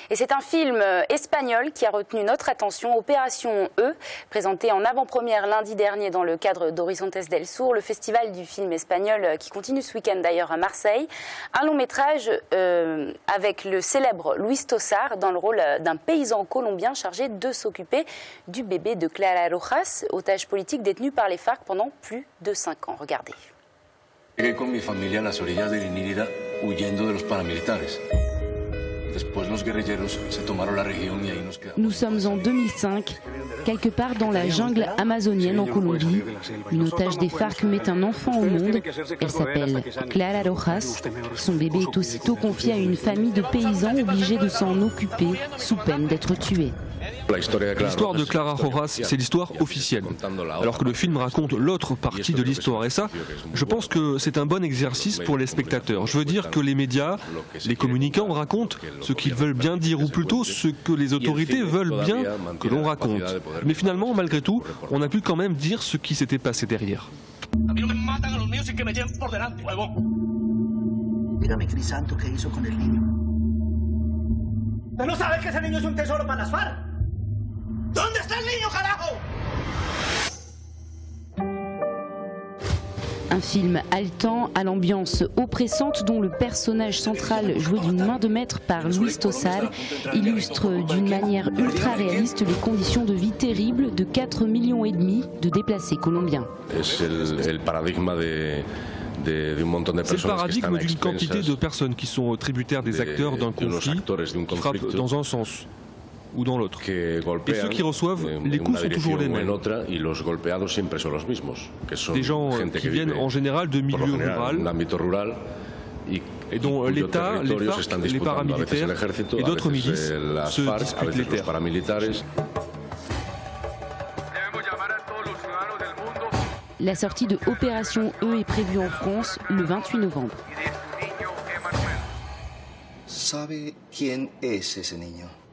Et c'est un film espagnol qui a retenu notre attention, Opération E, présenté en avant-première lundi dernier dans le cadre d'Horizontes del Sur, le festival du film espagnol qui continue ce week-end d'ailleurs à Marseille. Un long métrage avec le célèbre Luis Tosar dans le rôle d'un paysan colombien chargé de s'occuper du bébé de Clara Rojas, otage politique détenu par les FARC pendant plus de 5 ans. Regardez. Llegué con mi familia a las orillas del Inírida huyendo de los paramilitares. Después los guerrilleros se tomaron la región y ahí nos quedamos. Nous sommes en 2005, quelque part dans la jungle amazonienne en Colombie. Une otage des FARC met un enfant au monde. Elle s'appelle Clara Rojas. Son bébé est aussitôt confié à une famille de paysans obligés de s'en occuper sous peine d'être tués. L'histoire de Clara Rojas, c'est l'histoire officielle, alors que le film raconte l'autre partie de l'histoire. Et ça, je pense que c'est un bon exercice pour les spectateurs. Je veux dire que les médias, les communicants racontent ce qu'ils veulent bien dire, ou plutôt ce que les autorités veulent bien que l'on raconte. Mais finalement, malgré tout, on a pu quand même dire ce qui s'était passé derrière. Dígame, Crisanto, ¿qué hizo con el niño? ¿No sabes que ese niño es un tesoro para las FARC? ¿Dónde está el niño, carajo? Un film haletant, à l'ambiance oppressante, dont le personnage central, joué d'une main de maître par Luis Tosar, illustre d'une manière ultra réaliste les conditions de vie terribles de 4,5 millions de déplacés colombiens. C'est le paradigme d'une quantité de personnes qui sont tributaires des acteurs d'un conflit, qui frappent dans un sens ou dans l'autre. Et ceux qui reçoivent, les coups sont toujours les mêmes. Des gens qui viennent en général de milieux ruraux et dont l'État, les FARC, les paramilitaires et d'autres milices se disputent les terres. La sortie de Opération E est prévue en France le 28 novembre. ¿Sabe quién es ese niño?